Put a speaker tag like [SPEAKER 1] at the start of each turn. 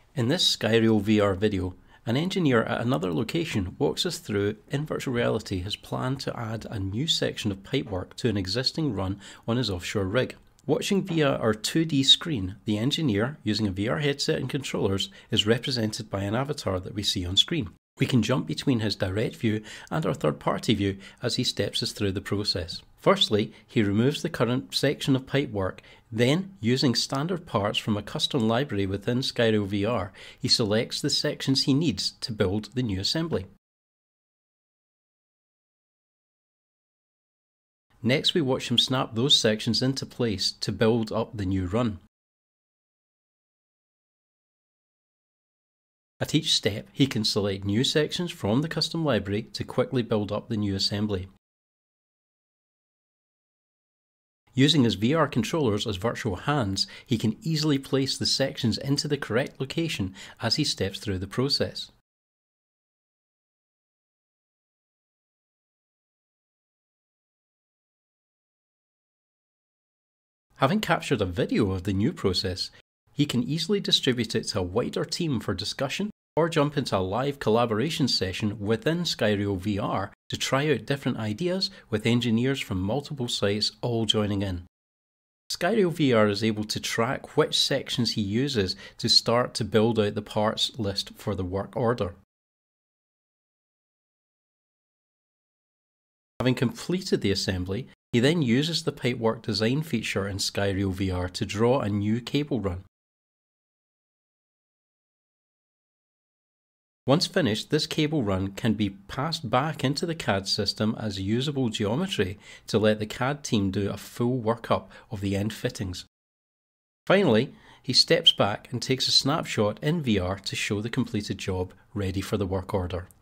[SPEAKER 1] In this Skyrio VR video, an engineer at another location walks us through in virtual reality his plan to add a new section of pipework to an existing run on his offshore rig. Watching via our 2D screen, the engineer, using a VR headset and controllers, is represented by an avatar that we see on screen. We can jump between his direct view and our third-party view as he steps us through the process. Firstly, he removes the current section of pipework. Then, using standard parts from a custom library within Skyrio VR, he selects the sections he needs to build the new assembly. Next, we watch him snap those sections into place to build up the new run. At each step, he can select new sections from the custom library to quickly build up the new assembly. Using his VR controllers as virtual hands, he can easily place the sections into the correct location as he steps through the process. Having captured a video of the new process, he can easily distribute it to a wider team for discussion or jump into a live collaboration session within Skyrio VR to try out different ideas with engineers from multiple sites all joining in. Skyrio VR is able to track which sections he uses to start to build out the parts list for the work order. Having completed the assembly, he then uses the pipework design feature in Skyrio VR to draw a new cable run. Once finished, this cable run can be passed back into the CAD system as usable geometry to let the CAD team do a full workup of the end fittings. Finally, he steps back and takes a snapshot in VR to show the completed job ready for the work order.